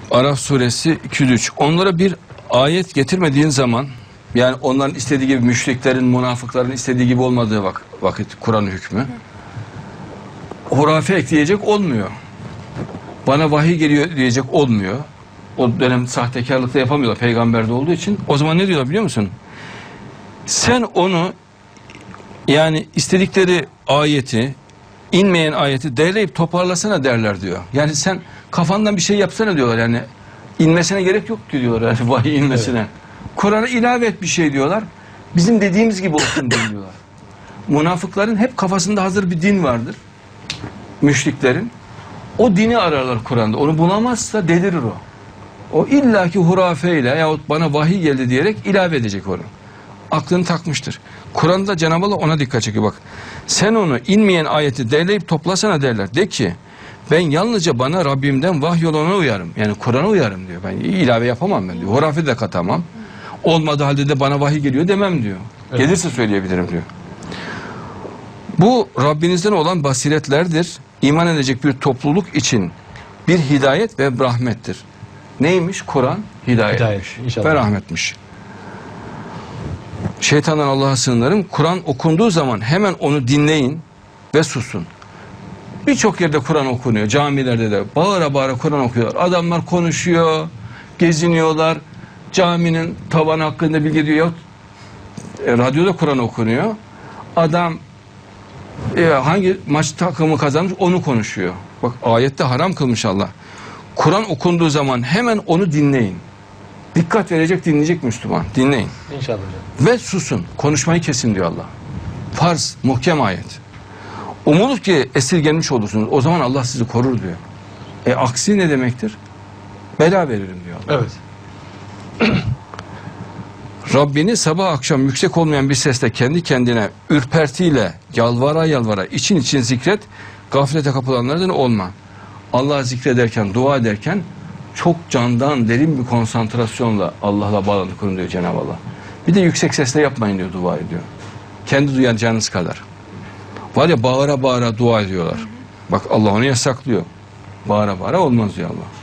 Araf suresi 203. Onlara bir ayet getirmediğin zaman, yani onların istediği gibi, müşriklerin, münafıkların istediği gibi olmadığı vakit Kur'an hükmü, hurafe ekleyecek olmuyor. Bana vahiy geliyor diyecek olmuyor. O dönem sahtekarlıkta yapamıyorlar peygamberde olduğu için. O zaman ne diyorlar biliyor musun? Sen onu, yani istedikleri ayeti, inmeyen ayeti derleyip toparlasana derler diyor. Yani sen kafandan bir şey yapsana diyorlar, yani inmesine gerek yok diyorlar, yani vahiy inmesine. Evet. Kur'an'a ilave et bir şey diyorlar. Bizim dediğimiz gibi olsun diyorlar. Münafıkların hep kafasında hazır bir din vardır. Müşriklerin. O dini ararlar Kur'an'da. Onu bulamazsa delirir o. O illaki hurafeyle yahut bana vahiy geldi diyerek ilave edecek onu. Aklını takmıştır. Kur'an'da Cenab-ı Allah ona dikkat çekiyor. Bak, sen onu inmeyen ayeti derleyip toplasana derler. De ki ben yalnızca bana Rabbimden vahyolana uyarım. Yani Kur'an'a uyarım diyor. Ben ilave yapamam ben diyor. Hurafe de katamam. Olmadığı halde de bana vahiy geliyor demem diyor. Evet. Gelirse söyleyebilirim diyor. Bu Rabbinizden olan basiretlerdir. İman edecek bir topluluk için bir hidayet ve rahmettir. Neymiş? Kur'an hidayetmiş ve rahmetmiş. Şeytandan Allah'a sığınırım. Kur'an okunduğu zaman hemen onu dinleyin ve susun. Birçok yerde Kur'an okunuyor. Camilerde de bağıra bağıra Kur'an okuyorlar. Adamlar konuşuyor, geziniyorlar. Caminin tavanı hakkında bilgi diyor. Radyoda Kur'an okunuyor. Adam hangi maç takımı kazanmış onu konuşuyor. Bak, ayette haram kılmış Allah. Kur'an okunduğu zaman hemen onu dinleyin. Dikkat verecek, dinleyecek Müslüman. Dinleyin. İnşallah hocam. Ve susun. Konuşmayı kesin diyor Allah. Farz, muhkem ayet. Umulur ki esirgenmiş olursunuz. O zaman Allah sizi korur diyor. Aksi ne demektir? Bela veririm diyor Allah. Evet. Rabbini sabah akşam yüksek olmayan bir sesle kendi kendine ürpertiyle yalvara yalvara için için zikret, gaflete kapılanlardan olma. Allah'ı zikrederken, dua ederken çok candan derin bir konsantrasyonla Allah'la bağlantı kurun diyor Cenab-ı Allah. Bir de yüksek sesle yapmayın diyor duayı diyor. Kendi duyacağınız kadar. Var ya, bağıra bağıra dua ediyorlar. Bak, Allah onu yasaklıyor. Bağıra bağıra olmaz diyor Allah.